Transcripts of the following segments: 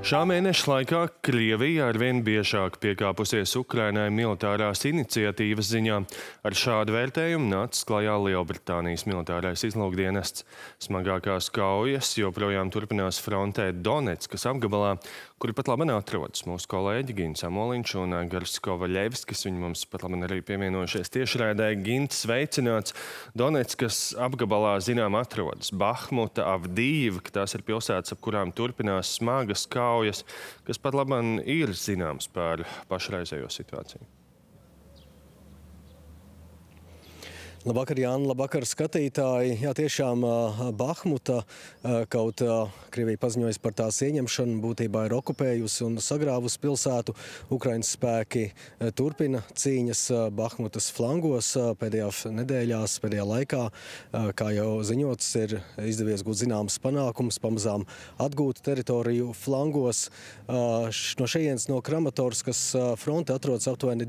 Šā mēneša laikā Krievija arvien biežāk piekāpusies Ukrainai militārās iniciatīvas ziņā. Ar šādu vērtējumu nācis klajā Lielbritānijas militārais izlūkdienests. Smagākās kaujas joprojām turpinās frontē Donetskas apgabalā, kuri pat labi atrodas mūsu kolēģi Gints Amoliņš un Gars Kovaļevskis. Viņi mums pat labi arī pievienojušies tiešraidē. Gints, sveicināts! Donetskas apgabalā zinām atrodas Bahmuta, Avdijivka, tās ir pilsētas, ap kurām turpinās smagas kaujas, kas pat labam ir zināms par pašreizējo situāciju. Labvakar, Jāni, labvakar, skatītāji. Jā, tiešām Bahmuta, kaut Krievija paziņojas par tās ieņemšanu, būtībā ir okupējusi un sagrāvusi pilsētu. Ukrainas spēki turpina cīņas Bahmutas flangos pēdējās nedēļās, pēdējā laikā. Kā jau ziņots, ir izdevies gūt zināmas panākumus, pamazām atgūt teritoriju flangos. No šejienes no Kramatorskas fronte atrodas aptuveni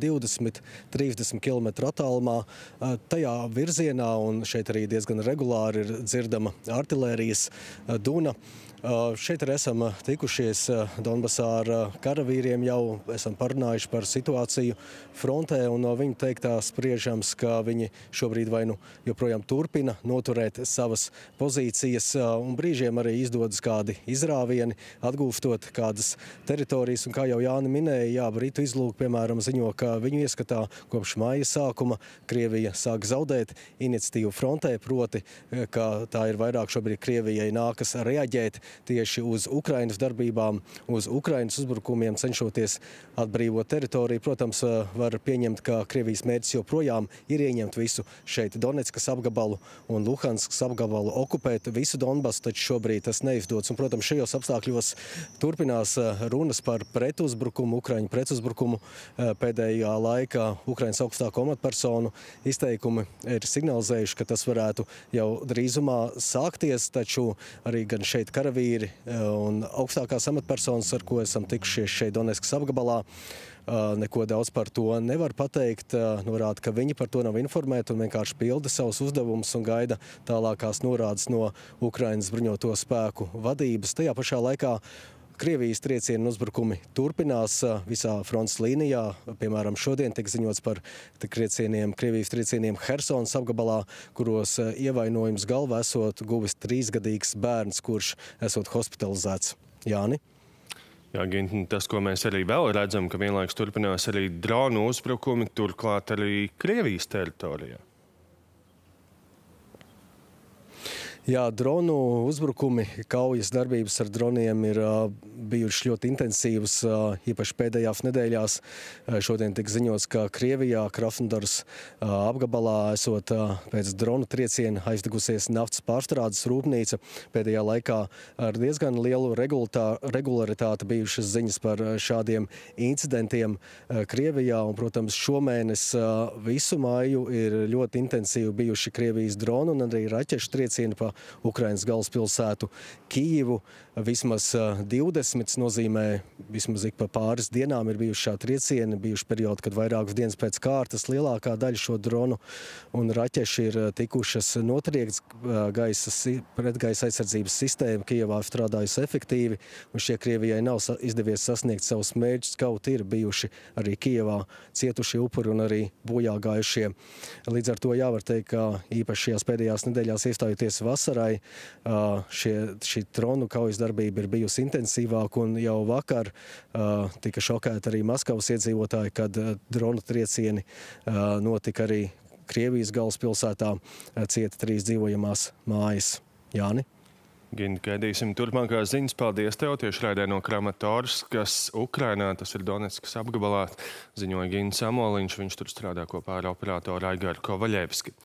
20–30 km attālumā. Tajā virzienā, un šeit arī diezgan regulāri ir dzirdama artilērijas duna. Šeit arī esam tikušies Donbasā ar karavīriem, jau esam parunājuši par situāciju frontē, un no viņu teiktā spriežams, ka viņi šobrīd vai nu joprojām turpina noturēt savas pozīcijas, un brīžiem arī izdodas kādi izrāvieni, atgūstot kādas teritorijas. Un kā jau Jāni minēja, jā, Britu izlūk, piemēram, ziņo, ka viņu ieskatā kopš māja sākuma Krievija sāk zaudēt iniciatīvu frontē, proti, ka tā ir vairāk šobrīd Krievijai nākas reaģēt tieši uz Ukrainas darbībām, uz Ukrainas uzbrukumiem, cenšoties atbrīvot teritoriju. Protams, var pieņemt, ka Krievijas mērķis joprojām ir ieņemt visu šeit Donetskas apgabalu un Luhanskas apgabalu, okupēt visu Donbasu, taču šobrīd tas neizdodas. Un, protams, šajos apstākļos turpinās runas par pretuzbrukumu, Ukraiņu pretuzbrukumu. Pēdējā laikā Ukrainas augstāko amatpersonu izteikumi ir signalizējuši, ka tas varētu jau drīzumā sākties, taču arī gan šeit karavīri un augstākās amatpersonas, ar ko esam tikušies šeit Donetskas apgabalā, neko daudz par to nevar pateikt. Norāda, ka viņi par to nav informēti un vienkārši pilda savus uzdevumus un gaida tālākās norādes no Ukrainas bruņoto spēku vadības. Tajā pašā laikā Krievijas triecienu uzbrukumi turpinās visā frontes līnijā. Piemēram, šodien tiek ziņots par Krievijas triecieniem Hersonas apgabalā, kuros ievainojums galvā esot guvis 3-gadīgs bērns, kurš esot hospitalizēts. Jāni? Jā, Ginti, tas, ko mēs arī vēl redzam, ka vienlaikus turpinās arī dronu uzbrukumi, turklāt arī Krievijas teritorijā. Jā, dronu uzbrukumi, kaujas darbības ar droniem ir bijušas ļoti intensīvas, īpaši pēdējās nedēļās. Šodien tika ziņots, ka Krievijā, Krasnodaras apgabalā, esot pēc dronu trieciena aizdegusies naftas pārstrādes rūpnīca. Pēdējā laikā ar diezgan lielu regularitāti bijušas ziņas par šādiem incidentiem Krievijā. Un, protams, šomēnes visu māju ir ļoti intensīvi bijuši Krievijas dronu un arī raķešu triecieni pa Ukrainas galvaspilsētu Kijivu. Vismaz 20 nozīmē, vismaz ik pa pāris dienām ir bijuši šādi triecieni, bijuši periodi, kad vairākas dienas pēc kārtas lielākā daļa šo dronu un raķešu ir tikušas notriekts. Pretgaisa aizsardzības sistēma Kijevā strādājusi efektīvi, un šie Krievijai nav izdevies sasniegt savus mērķus, kaut ir bijuši arī Kijevā cietušie upuri un arī bojā gājušie. Līdz ar to jāvar teikt, ka īpaši šajās pēdējās nedēļās iestājoties vasarai, šī dronu kaujas darbība ir bijusi intensīvāka, un jau vakar tika šokēti arī Maskavas iedzīvotāji, kad dronu triecieni notika arī Krievijas galvaspilsētā, cieta 3 dzīvojamās mājas. Jāni? Ginti, gaidīsim turpmākās ziņas. Paldies tev! Tiešraidē no Kramatorskas, Ukrainā, tas ir Donetskas apgabalā, ziņoja Gints Amoliņš. Viņš tur strādā kopā ar operatoru Garu Kovaļevski.